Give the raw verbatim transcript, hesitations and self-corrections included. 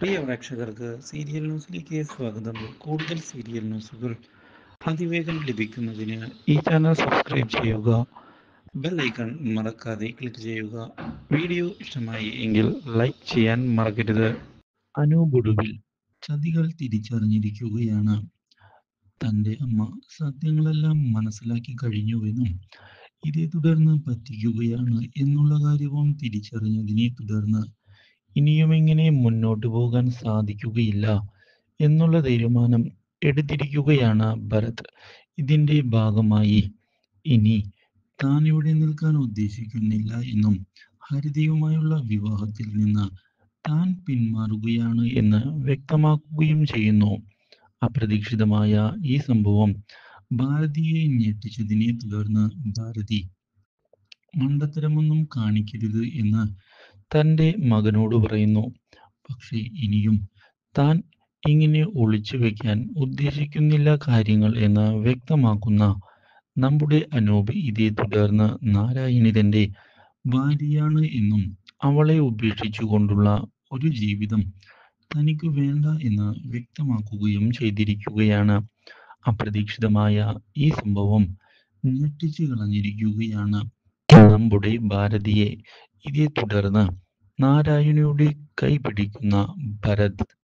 പ്രിയ പ്രേക്ഷകർക്ക് സീരിയൽ ന്യൂസിലേക്ക് സ്വാഗതം. കൂടുതൽ സീരിയൽ ന്യൂസുകൾ അതിവേഗം ലഭിക്കുന്നതിന് ഈ ചാനൽ സബ്സ്ക്രൈബ് ചെയ്യുക. ബെൽ ഐക്കൺ മറക്കാതെ ക്ലിക്ക് ചെയ്യുക. വീഡിയോ ഇഷ്ടമായി എങ്കിൽ ലൈക്ക് ചെയ്യാൻ മറക്കരുത്. അനൂപൊടുവിൽ ചതികൾ തിരിച്ചറിഞ്ഞിരിക്കുകയാണ്. തന്റെ അമ്മ സത്യങ്ങളെല്ലാം മനസ്സിലാക്കി കഴിഞ്ഞുവെന്നും ഇതേ തുടർന്ന് പറ്റിക്കുകയാണ് എന്നുള്ള കാര്യവും തിരിച്ചറിഞ്ഞതിനെ തുടർന്ന് ഇനിയും ഇങ്ങനെ മുന്നോട്ട് പോകാൻ സാധിക്കുകയില്ല എന്നുള്ള തീരുമാനം എടുത്തിരിക്കുകയാണ് ഭരത്. ഇതിന്റെ ഭാഗമായി ഇനി താൻ ഇവിടെ നിൽക്കാൻ ഉദ്ദേശിക്കുന്നില്ല എന്നും ഹരിതയുമായുള്ള വിവാഹത്തിൽ നിന്ന് താൻ പിന്മാറുകയാണ് എന്ന് വ്യക്തമാക്കുകയും ചെയ്യുന്നു. അപ്രതീക്ഷിതമായ ഈ സംഭവം ഭാരതിയെ ഞെട്ടിച്ചതിനെ തുടർന്ന് ഭാരതി മണ്ടത്തരമൊന്നും കാണിക്കരുത് എന്ന് തൻ്റെ മകനോട് പറയുന്നു. പക്ഷേ ഇനിയും താൻ ഇങ്ങനെ ഒളിച്ചു വെക്കാൻ ഉദ്ദേശിക്കുന്നില്ല കാര്യങ്ങൾ എന്ന് വ്യക്തമാക്കുന്ന നമ്മുടെ അനൂപ് ഇതേ തുടർന്ന് നാരായണി തൻ്റെ ഭാര്യയാണ് എന്നും അവളെ ഉപേക്ഷിച്ചുകൊണ്ടുള്ള ഒരു ജീവിതം തനിക്ക് വേണ്ട എന്ന് വ്യക്തമാക്കുകയും ചെയ്തിരിക്കുകയാണ്. അപ്രതീക്ഷിതമായ ഈ സംഭവം ഞെട്ടിച്ചു കളഞ്ഞിരിക്കുകയാണ് നമ്മുടെ ഭാരതിയെ. ഇതേ തുടർന്ന് നാരായണിയുടെ കൈ പിടിക്കുന്ന ഭരത്